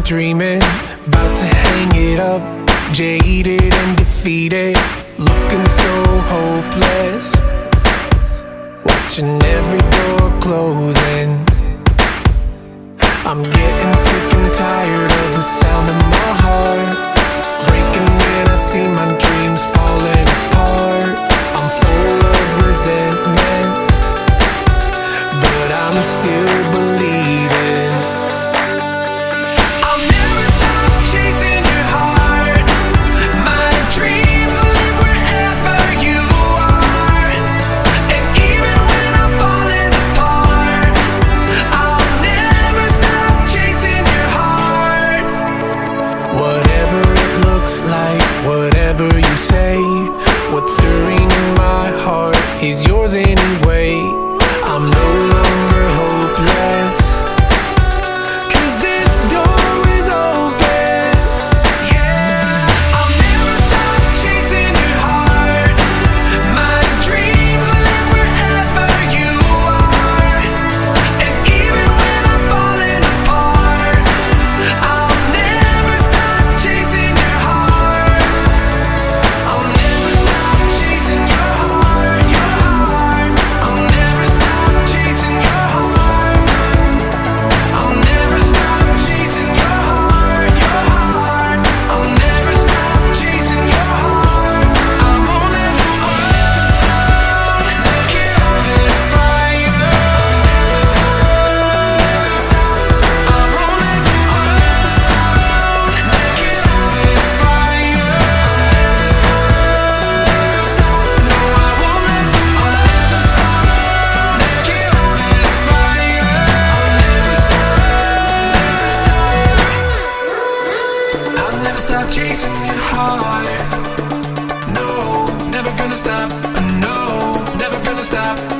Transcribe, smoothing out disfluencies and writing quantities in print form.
dreaming, about to hang it up, jaded and defeated, looking so hopeless, watching every door closing. I'm getting sick and tired of the sound of my heart breaking when I see my dreams falling apart. I'm full of resentment, but I'm still believing. I'll never stop chasing your heart. My dreams live wherever you are, and even when I'm falling apart, I'll never stop chasing your heart. Whatever it looks like, whatever you say, what's stirring in my heart is yours anyway. I'm no longer hopeless, 'cause this door is open. Yeah, I'll never stop chasing your heart. My dreams live wherever you are, and even when I'm falling apart, I'll never stop chasing your heart. I'll never stop chasing your heart, your heart. I'll never stop chasing your heart. I'll never stop chasing your heart, your heart. I'll never stop chasing your heart. I won't let the world kill this fire. I'll never stop. I won't let the world kill this fire. No, I won't let the world kill this fire. I'll never stop chasing your heart. No, never gonna stop. No, never gonna stop.